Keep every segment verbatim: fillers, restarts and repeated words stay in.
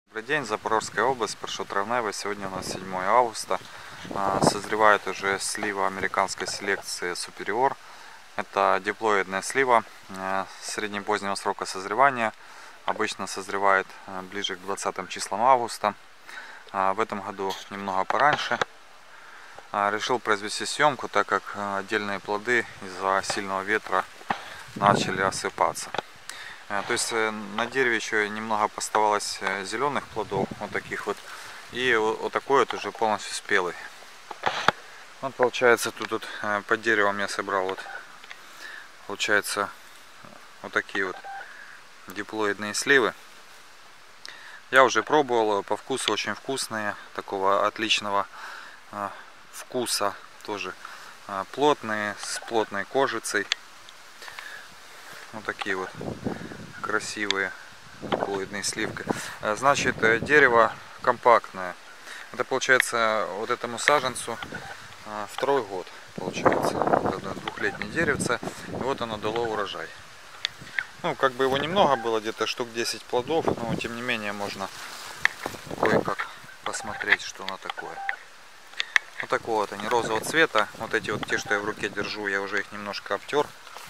Добрый день, Запорожская область, першотравневая. Сегодня у нас седьмое августа. Созревает уже слива американской селекции Superior. Это диплоидная слива среднепозднего срока созревания. Обычно созревает ближе к двадцатым числам августа. В этом году немного пораньше. Решил произвести съемку, так как отдельные плоды из-за сильного ветра начали осыпаться. То есть на дереве еще немного оставалось зеленых плодов, вот таких вот. И вот такой вот уже полностью спелый. Вот получается, тут, тут под деревом я собрал вот, получается, вот такие вот диплоидные сливы. Я уже пробовал, по вкусу очень вкусные, такого отличного вкуса, тоже плотные, с плотной кожицей. Вот такие вот красивые диплоидные сливки. Значит, дерево компактное. Это получается вот этому саженцу второй год, получается, двухлетнее деревце. И вот оно дало урожай. Ну, как бы его немного было, где-то штук десять плодов, но тем не менее можно кое-как посмотреть, что оно такое. Вот такого вот они, розового цвета. Вот эти вот, те, что я в руке держу, я уже их немножко обтер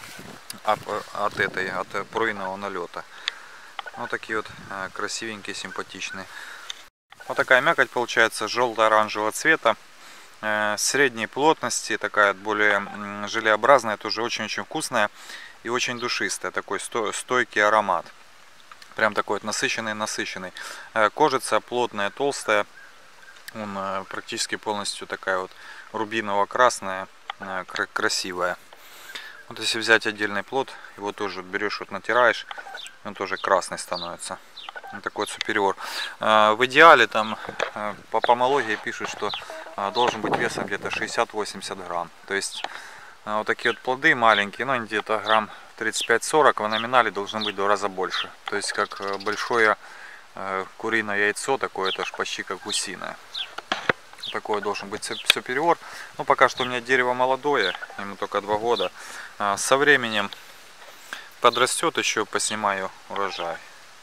от этой, от пройного налета. Вот такие вот красивенькие, симпатичные. Вот такая мякоть получается, желто-оранжевого цвета, средней плотности, такая более желеобразная, тоже очень-очень вкусная и очень душистая, такой стойкий аромат. Прям такой вот насыщенный-насыщенный. Кожица плотная, толстая, он практически полностью такая вот рубиново-красная, красивая. Вот если взять отдельный плод, его тоже берешь, вот натираешь, он тоже красный становится. Вот такой вот Superior. В идеале там по помологии пишут, что должен быть весом где-то шестьдесят-восемьдесят грамм. То есть вот такие вот плоды маленькие, ну где-то грамм тридцать пять-сорок, в номинале должны быть в два раза больше. То есть как большое куриное яйцо, такое, это ж почти как гусиное. Такой должен быть Superior. Ну, пока что у меня дерево молодое, ему только два года. Со временем подрастет, еще поснимаю урожай.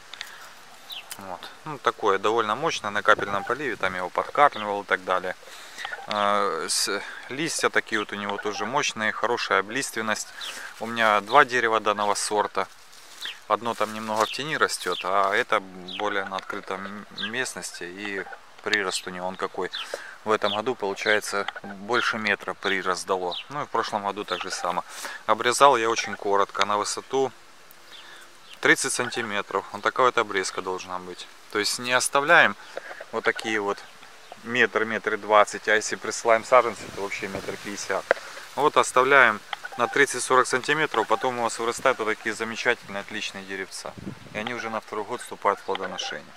Вот. Ну, такое довольно мощное, на капельном поливе, там его подкармливал и так далее. Листья такие вот у него тоже мощные, хорошая облиственность. У меня два дерева данного сорта. Одно там немного в тени растет, а это более на открытом местности, и прирост у него он какой. В этом году получается больше метра прирост дало. Ну и в прошлом году так же само. Обрезал я очень коротко, на высоту тридцать сантиметров. Вот такая вот обрезка должна быть. То есть не оставляем вот такие вот метр, метр двадцать, а если присылаем саженцы, то вообще метр пятьдесят. Вот оставляем на тридцать-сорок сантиметров, потом у вас вырастают вот такие замечательные, отличные деревца. И они уже на второй год вступают в плодоношение.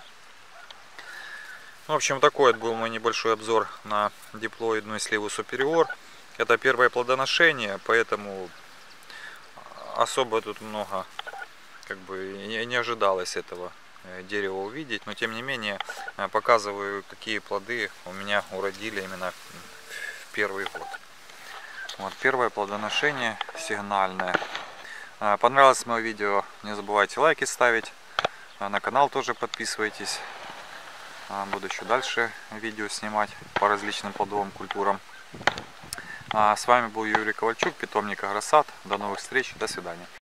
В общем, такой вот был мой небольшой обзор на диплоидную сливу Superior. Это первое плодоношение, поэтому особо тут много, как бы, не ожидалось этого дерева увидеть. Но тем не менее показываю, какие плоды у меня уродили именно в первый год. Вот первое плодоношение сигнальное. Понравилось мое видео, не забывайте лайки ставить. На канал тоже подписывайтесь. Буду еще дальше видео снимать по различным плодовым культурам. С вами был Юрий Ковальчук, питомник Агросад. До новых встреч, до свидания.